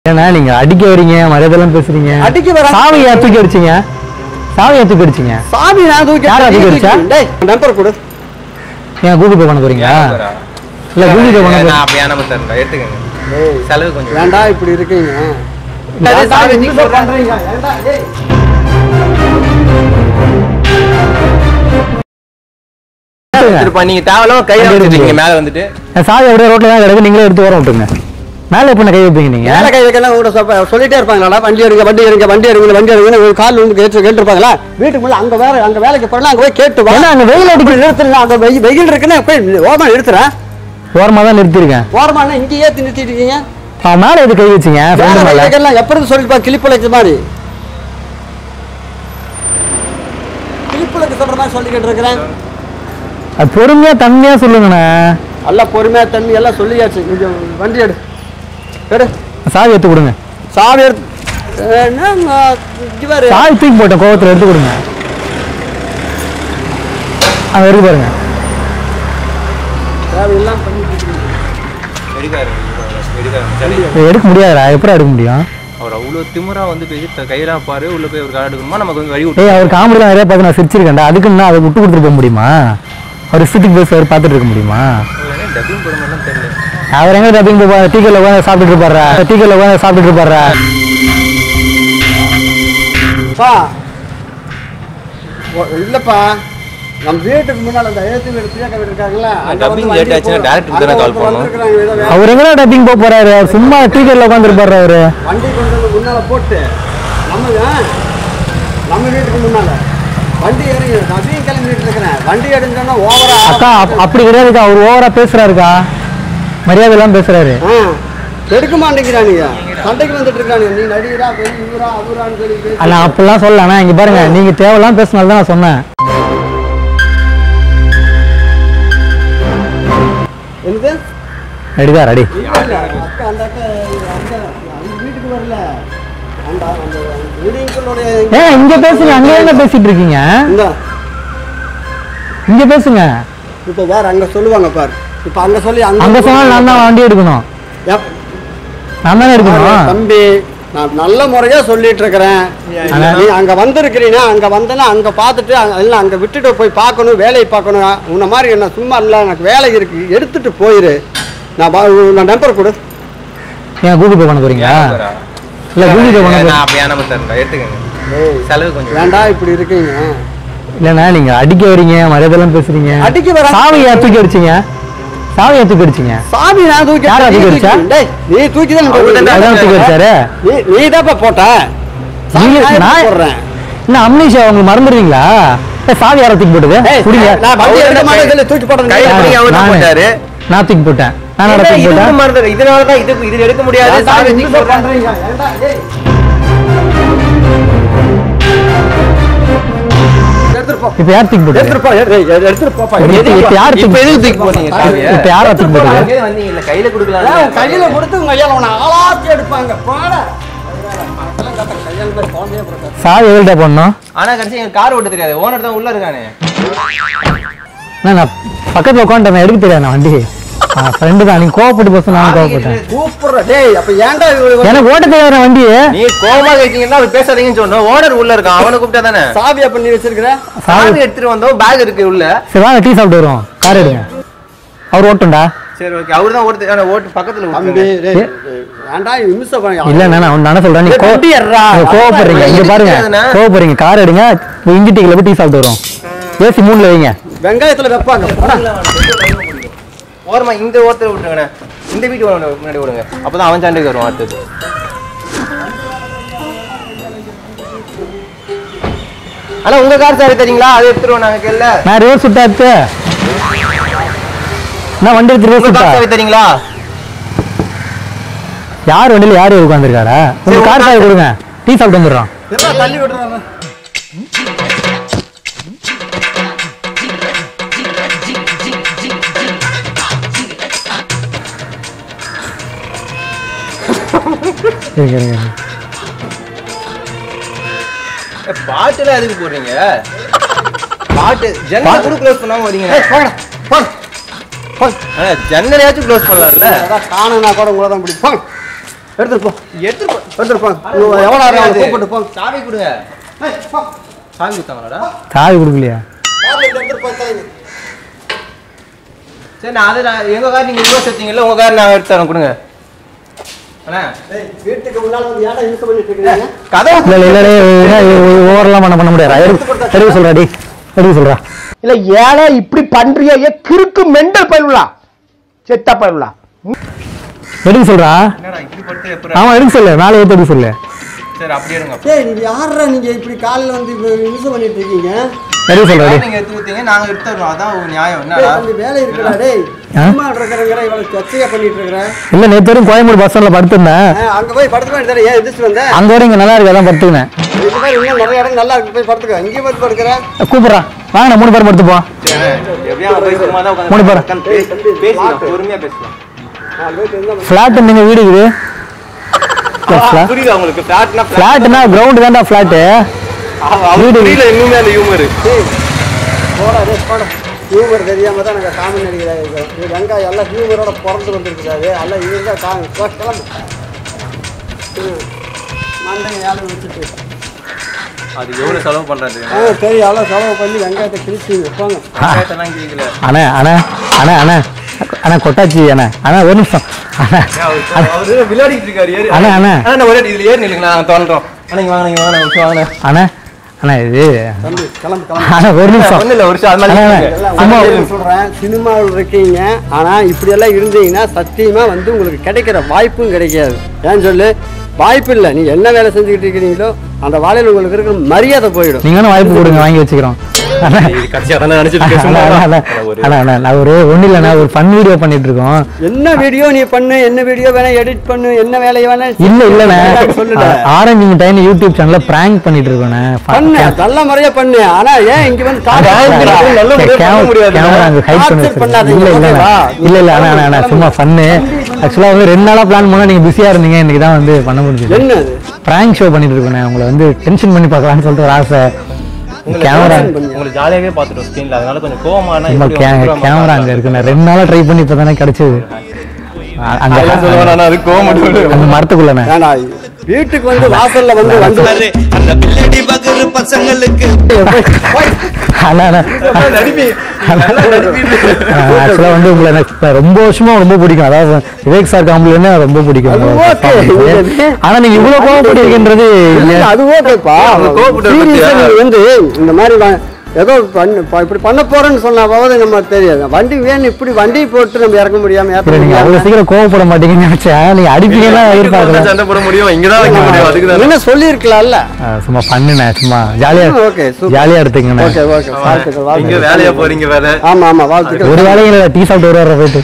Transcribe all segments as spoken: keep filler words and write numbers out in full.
ஏன்னா நீங்க அடிக்க வரீங்க மரியாதைலாம் பேசுறீங்க. அடிக்க வர சாவி யார் தூக்கி அடிச்சீங்க? சாவி யார் தூக்கி அடிச்சீங்க? சாவி நான் தூக்கி யார் தூக்கி அடிச்சா? டேய் நம்பர் கொடு. ஏன் கூகுள் பே பண்ண போறீங்க? இல்ல கூகுள் பே பண்ண போறீங்க. நான் அப்படியே நம்பர் தரேன் எடுத்துக்கங்க. டேய் செலவு கொஞ்சம் வேண்டா இப்படி இருக்கீங்க. டேய் சாவி நீ பண்றீங்க. வேண்டா டேய். திருப்பி நீங்க தேவலாம் கையில வச்சிருக்கீங்க மேல வந்துட்டு. சாவி அப்படியே ரோட்ல தான் கிடக்கு, நீங்களே எடுத்து ஓரம் விட்டுங்க. மேல எப்ப கை வைப்பீங்க நீங்க? மேல கை வைக்கலாம் கூட சொல்லிட்டே இருப்பாங்களா? வண்டி எடுங்க வண்டி எடுங்க வண்டி எடுங்க வண்டி எடுங்க ஒரு கால் வந்து கேட்டு கேட்டுருப்பாங்களா? வீட்டுக்கு முன்னாடி அங்க வேற அங்க வேலைக்கு போறலாம் அங்க போய் கேட்டு வா. அங்க வெயில் அடிக்க நிறுத்துறேன், அங்க வெயில் இருக்குன்னு போய் ஓரமா நிறுத்துறேன். ஓரமா தான் நிறுத்திருக்கேன். ஓரமா இங்க ஏத்தி நிறுத்திட்டு இருக்கீங்க. அவன் மேல எது கை வச்சீங்க? எப்படி சொல்லிப்பா கிளிப்புலைக்கு மாதிரி கிளிப்புலைக்கு சொல்ற மாதிரி சொல்லிக்கிட்டு இருக்கிறேன். அது பொறுமையா தன்மையா சொல்லுங்கண்ணா. நல்லா பொறுமையா தண்ணி எல்லாம் சொல்லியாச்சு. கொஞ்சம் வண்டி எடு எடு சாவி எடுத்து கொடுங்க. சாவி எடுத்து சாவி தூக்கி போட்டேன் கோவத்துல, எடுத்து கொடுங்க. அங்க இருக்கு பாருங்க. எடுக்க முடியாதுடா. எப்படி எடுக்க முடியும்? அவர் அவ்வளவு திமிரா வந்து பேசி கையில பாரு உள்ள போய் ஒரு கார்டு எடுக்கணுமா நமக்கு வந்து வழி விட்டு. ஏய் அவர் காமெடி நிறைய பார்த்து நான் சிரிச்சிருக்கேன்டா. அதுக்குன்னா அதை விட்டு கொடுத்துட்டு போக முடியுமா? அவர் இஷ்டத்துக்கு பேச அவர் பார்த்துட்டு இருக்க முடியுமா? டப்பிங் போட மாதிரிலாம் தெரியல. அவர் எங்க டப்பிங் போய் டீக்கல்ல உட்காந்து சாப்பிட்டுட்டு இருப்பாரா? டீக்கல்ல உட்காந்து சாப்பிட்டுட்டு இருப்பாரா? இல்லப்பா நம்ம வீட்டுக்கு முன்னால அந்த ஏத்து வீடு பிரியாக்க வீடு இருக்காங்களா? டப்பிங் லேட் ஆச்சுன்னா டைரக்டர் தான கால் பண்ணனும். அவர் எங்க டப்பிங் போக போறாரு? அவர் சும்மா டீக்கல்ல உட்கார்ந்து இருப்பாரு. அவரு வண்டி கொண்டு வந்து முன்னால போட்டு நம்ம நம்ம வீட்டுக்கு முன்னால வண்டி ஏறி டப்பிங் கிளம்பிட்டு இருக்கிறேன். வண்டி எடுங்கன்னா ஓவரா அக்கா அப்படி கிடையாதுக்கா. அவர் ஓவரா பேசுறாருக்கா. மரியாதை எல்லாம் பேசுறாரு. எடுக்க மாட்டேங்கிறானுங்க. சண்டைக்கு வந்துட்டு இருக்கானுங்க. நீ நடிகரா பெரியவரா அவரான்னு சொல்லி அல்ல அப்படிலாம் சொல்லலாம். இங்க பாருங்க, நீங்க தேவையெல்லாம் பேசினால தான் நான் சொன்னேன். என்னது ரெடிதா? ரெடி. அக்கா அந்த அக்கா அந்த வீட்டுக்கு வரல. அந்த அந்த வீடியோக்களோட ஏன் இங்க பேசுங்க? அங்க என்ன பேசிட்டு இருக்கீங்க? இந்த இங்க பேசுங்க. இப்போ வேற அங்க சொல்லுவாங்க பாரு. இப்போ அங்க சொல்லி அங்க அங்க சொன்னா நான் தான் வண்டி எடுக்கணும். நான் தானே எடுக்கணும். தம்பி நான் நல்ல முறையா சொல்லிட்டு இருக்கிறேன். நீ அங்க வந்திருக்கிறீங்க, அங்க வந்தனா அங்க பார்த்துட்டு எல்லாம் அங்க விட்டுட்டு போய் பார்க்கணும், வேலையை பார்க்கணும். உன்ன மாதிரி என்ன சும்மா இல்லை, எனக்கு வேலை இருக்கு, எடுத்துட்டு போயிரு. நான் நான் நம்பர் கொடு. ஏன் கூகுள் பே பண்ண போறீங்க? இல்ல கூகுள் பே பண்ண நான் அப்படியே நம்பர் தரேன் எடுத்துக்கங்க. செலவு கொஞ்சம் வேண்டா இப்படி இருக்கீங்க. இல்லண்ணா நீங்க அடிக்க வரீங்க மரியாதைலாம் பேசுறீங்க. அடிக்க வர சாவி யார் தூக்கி அடிச்சீங்க? சாவி யார் தூக்கி அடிச்சீங்க? சாவி நான் தூக்கி யார் தூக்கி அடிச்சா? டேய் நீ தூக்கி தான் தூக்கி அடிச்சாரு. நீ நீ தான் போட்ட. நான் போடுறேன். என்ன அம்னீஷா உங்களுக்கு மறந்துடுவீங்களா? சாவி யாரை தூக்கி போட்டது? புடிங்க. நான் வண்டி எடுக்க மாட்டேன்னு சொல்லி தூக்கி போட்டேன். கையில புடி அவர் தான் போட்டாரு. நான் தூக்கி போட்டேன். நான் என்ன தூக்கி போட்டேன்? மறந்துற இதனால தான் இது இது எடுக்க முடியாது. சாவி தூக்கி போடுறீங்க. ஏண்டா டேய் இப்ப யார் தூக்கி போட்டது? எடுத்துட்டு போ. எடுத்துட்டு போப்பா. இப்ப யார் இப்ப எதுக்கு தூக்கி போறீங்க சாவியை? இப்ப யார் தூக்கி போட்டது? அங்கே வந்தீங்க இல்ல கையில கொடுக்கலாம். கையில கொடுத்து உங்க ஐயால உன ஆளாத்தி எடுப்பாங்க. போடா. அதெல்லாம் கட்ட கையில போய் போண்டே போறா. சாவி எவ்வளவு பண்ணனும்? ஆனா கடைசி எனக்கு கார் ஓட்ட தெரியாது. ஓனர் தான் உள்ள இருக்கானே. நான் பக்கத்துல உட்கார்ந்தேன், எடுக்க தெரியாது நான் வண்டி. ஃப்ரெண்டு தான். நீங்க கோவப்பட்டு பேச நான் கோவப்பட்டேன். சூப்பர். டேய் அப்ப ஏன்டா எனக்கு ஓட்ட தெரியாத வண்டி? நீ கோவமா இருக்கீங்கன்னா அவர் பேசாதீங்கன்னு சொன்னோம். ஓனர் உள்ள இருக்கான். அவனை கூப்பிட்டா தானே. சாவியா பண்ணி வச்சிருக்கற? சாவி எடுத்துட்டு வந்தோம். பேக் இருக்கு உள்ள. சரி வாங்க டீ சாப்பிட்டு வரோம். கார் எடுங்க. அவர் ஓட்டுண்டா? சரி ஓகே. அவர் தான் ஓட்டு. انا ஓட்டு பக்கத்துல தம்பி டேய் ஏன்டா மிஸ் பண்ணீங்க? இல்ல நான் நான் சொல்றேன். நீ கோவப்படுறீங்க. இங்க பாருங்க. கோவப்படுறீங்க. கார் எடுங்க. இஞ்சி டீல போய் டீ சாப்பிட்டு வரோம். ஏசி மூணுல வைங்க. வெங்காயத்துல வைப்பாங்க. ஓரமா இந்த ஓரத்துல விட்டுருங்கண்ணே. இந்த வீட்டு முன்னாடி விடுங்க. அப்பதான் அவன் சாண்டுக்கு வரும் அடுத்தது. ஆனா உங்க கார் சாவி தெரியுங்களா? அது எடுத்துருவோம் நாங்க கேள்ல. நான் ரிவர்ஸ் சுட்டாச்சு. நான் வண்டி எடுத்து ரிவர்ஸ் சுட்டா. சாவி தெரியுங்களா? யார் வண்டியில யாரு உட்கார்ந்திருக்காரா? உங்க கார் சாவி கொடுங்க. டீ சாப்பிட்டு வந்துடுறோம். எல்லாம் தள்ளி விடுறாங்க. பாட்டுல எதுக்கு போடுறீங்க? பாட்டு ஜன்னல் கூட க்ளோஸ் பண்ணாம வரீங்க. ஜன்னலையாச்சும் க்ளோஸ் பண்ணலாம்ல. காணுனா கூட உங்களை தான் பிடிக்கும். எடுத்துட்டு போ எடுத்துட்டு போ. எடுத்துட்டு போ எவ்வளோ ஆகும் கூப்பிட்டு போ சாவி கொடுங்க. ஏய், போ. சாவி கொடுத்தாங்களாடா? சாவி கொடுக்கலையா? கார்ல எடுத்துட்டு போ தலைங்க. சரி நான் அது நான் எங்க கார் நீங்க இவ்வளோ சேர்த்தீங்கல்ல உங்க கார் நான் எடுத்து தரேன் கொடுங்க. அண்ணா ஏய், வீட்டுக்கு முன்னால வந்து ஏன்டா யூஸ் பண்ணிட்டு இருக்கீங்க? கதவு இல்ல இல்ல ஓவரெல்லாம் பண்ண பண்ண முடியாது. எடுக்க சொல்றா டி, எடுக்க சொல்றா. இல்ல ஏழை இப்படி பண்றியா? ஏ கிறுக்கு மெண்டல் பயிலுலா செத்த பயிலுலா. எடுக்க சொல்றா. என்னடா இப்படி படுத்து எப்பறம்? ஆமா எடுக்க சொல்லு, மேலே ஏற்றி எடுக்க சொல்லு. சரி அப்படியே எடுங்க. ஏய், நீங்க யாரா நீங்க இப்படி காலைல வந்து யூஸ் பண்ணிட்டு இருக்கீங்க? எடுக்க சொல்றா டி. நீங்க எடுத்து ஊத்தீங்க நாங்க எடுத்து தரோம். அதான் ஒரு நியாயம். ஏய், என்னடா? தம்பி வேலை இருக்குடா டேய். சும்மா இருக்கறங்கற இவ்வளவு சர்ச்சையா பண்ணிட்டு இருக்கற. இல்ல நேத்து வரைக்கும் கோயம்பேடு பஸ் ஸ்டாண்ட்ல படுத்திருந்தேன். அங்க போய் படுத்துக்க வேண்டியது. ஏன் எதிர்த்து வந்த? அங்க வர இங்க நல்லா இருக்கு, அதான் படுத்துக்கினேன். இது மாதிரி இன்னும் நிறைய இடம் நல்லா இருக்கு, போய் படுத்துக்க. இங்கே போய் படுக்கற. கூப்பிடுறா, வாங்க நம்ம மூணு பேர் படுத்து போ. எப்படியா போய் சும்மா தான் மூணு பேர். உட்கார்ந்து பேசலாம். பொறுமையா பேசலாம். நான் போய் இருந்தா ஃபிளாட் நீங்க வீடு இருக்குது. புரியுதா உங்களுக்கு? ஃபிளாட்னா ஃபிளாட்னா கிரவுண்ட் தான்டா ஃபிளாட். வீடு வீட்ல இன்னுமே அந்த ஹியூமர். டேய் போடா டேய் போடா. ஹியூமர் தெரியாம தான் நாங்க காமெடி நடிகராக. இது வெங்காயம் எல்லாம் ஹியூமரோட பிறந்து வந்திருக்காது. எல்லாம் இவங்க காமி கிளம்பு. மண்டையை ஏழை வச்சுட்டு அது எவ்வளவு செலவு பண்றது? ஆ சரி, எல்லாம் செலவு பண்ணி வெங்காயத்தை கிழிச்சு வைப்பாங்க. வெங்காயத்தெல்லாம் கேட்கல. அண்ணா அண்ணா அண்ணா அண்ணா அண்ணா கொட்டாச்சி அண்ணா அண்ணா ஒரு நிமிஷம் அண்ணா அவரு விளையாடிட்டு இருக்காரு. ஏறு. அண்ணா அண்ணா அண்ணா ஒரே இதுல ஏறி நில்லுங்களா, நாங்க தோன்றோம். அண்ணா இங்க வாங்க, இங்க வாங்க, ஒரு வாங்க. அண்ணா அண்ணா இது தம்பி கிளம்பு கிளம்பு. அண்ணா ஒரு நிமிஷம் ஒண்ணு இல்ல, ஒரு நிமிஷம். அது அண்ணா, மாதிரி அண்ணா. சும்மா சொல்றேன், சினிமாவில் இருக்கீங்க. ஆனா இப்படி எல்லாம் இருந்தீங்கன்னா சத்தியமா வந்து உங்களுக்கு கிடைக்கிற வாய்ப்பும் கிடைக்காது. ஏன்னு சொல்லு, வாய்ப்பு இல்லை. நீங்க என்ன வேலை செஞ்சுக்கிட்டு இருக்கிறீங்களோ அந்த வேலையில் உங்களுக்கு இருக்கிற மரியாதை போயிடும். நீங்க வேணும் வாய்ப்பு கொடுங்க, வாங்கி வச்சுக்கிறோம். அண்ணா கட்சியா தானே நினைச்சிட்டு இருக்கேன். அண்ணா, சும்மா அண்ணா, அண்ணா, அண்ணா, நான் ஒரு ஒண்ணு இல்லைண்ணா, ஒரு ஃபன் வீடியோ பண்ணிட்டு இருக்கோம். என்ன வீடியோ நீ பண்ணு, என்ன வீடியோ வேணா எடிட் பண்ணு, என்ன வேலையை வேணா இல்ல இல்லண்ணே, சொல்லுடா. ஆரஞ்சு மிட்டாய்னு யூடியூப் சேனல்ல பிராங்க் பண்ணிட்டு இருக்கோண்ணே. பண்ணு, நல்ல முறையா பண்ணு. ஆனா ஏன் இங்க வந்து காசு நல்ல முறையா பண்ண முடியாது. கேமரா அங்க ஹைட் பண்ணி Torture பண்ணாதீங்க. இல்ல இல்ல ஓகேவா? இல்ல இல்ல அண்ணா அண்ணா, அண்ணா சும்மா ஃபன்னு. ஆக்சுவலா வந்து ரெண்டு நாளா பிளான் பண்ணா நீங்க பிஸியா இருந்தீங்க, இன்னைக்கு தான் வந்து பண்ண முடிஞ்சது. என்ன அது? பிராங்க் ஷோ பண்ணிட்டு இருக்கோண்ணே, உங்களை வந்து டென்ஷன் பண்ணி பார்க்கலாம்னு சொல்லிட்டு ஒரு ஆசை. கேமரா உங்களுக்கு ஜாலியாவே பாத்துட்டோம் ஸ்கிரீன்ல, அதனால கொஞ்சம் கோவமான சும்மா கேமரா அங்க இருக்குண்ணே. ரெண்டு நாளா ட்ரை பண்ணி இப்பதானே கிடைச்சது. அங்க அது கோவம் மட்டும். அந்த மரத்துக்குள்ளண்ணே. வேணா, வீட்டுக்கு வந்து வாசல்ல வந்து வந்து அந்த பிள்ளடி பகரு பசங்களுக்கு அண்ணா அண்ணா ஆக்சுவலா வந்து உங்களை எனக்கு ரொம்ப வருஷமா ரொம்ப பிடிக்கும். அதாவது விவேக் சார் காமெடினா ரொம்ப பிடிக்கும். அது okay. ஆனா நீங்க இவ்வளவு கோவப்படுறீங்கன்றது அது ஓகேப்பா. Seriously நீ வந்து இந்த மாதிரி வ- ஏதோ பண்ணு ப- இப்படி பண்ண போறேன்னு சொன்னாவது நம்ம தெரியாது. வண்டி வேணும், இப்படி வண்டி போட்டு நம்ம இறக்க முடியாம ஏற்ற நீங்க முடியாம. அவ்வளவு சீக்கிரம் கோவப்பட மாட்டீங்கன்னு நினைச்சேன். நீங்க அடிப்பீங்கன்னா எதிர்பார்க்கல. சண்டை போட முடியும், இங்கதான் வைக்க முடியும். அதுக்கு தான் என்ன சொல்லியிருக்கலாம்ல. சும்மா பண்ணுண்ணே, சும்மா ஜாலியா ஓகே ஜாலியா எடுத்துக்கங்கண்ணே. ஓகே ஓகே வாழ்த்துக்கள் இங்க வாழ்த்துக்கள். வேலையா போறீங்க வேலை. ஆமா ஆமா வாழ்த்துக்கள். ஒரு வேலையும் டீ சாப்பிட்டு வருவார போயிட்டு.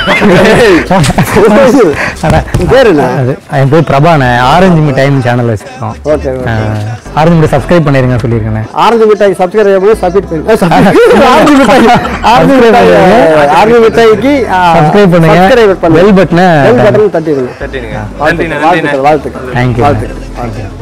அண்ணா, பேரு என்ன? அது என் பேர் பிரபாண்ணே. ஆரஞ்சு மிட்டாய் சேனல் வச்சிருக்கோம். Okay okay. Orange Mittai subscribe பண்ணிருங்க சொல்லியிருக்கேன். ஆரஞ்சு மிட்டாய் சப்ஸ்கிரைப் பண்ணி சப்மிட் பண்ணி orange Mittai orange Mittai orange மிட்டாய்க்கு சப்ஸ்கிரைப் பண்ணுங்க, சப்ஸ்கிரைப் பண்ணுங்க, பெல் பட்டனை பெல் பட்டன் தட்டிடுங்க. தட்டிடுங்க. வாழ்த்துக்கள் வாழ்த்துக்கள் வாழ்த்துக்கள் தேங்க்யூ. வாழ்த்துக்கள் வாழ்த்துக்கள்.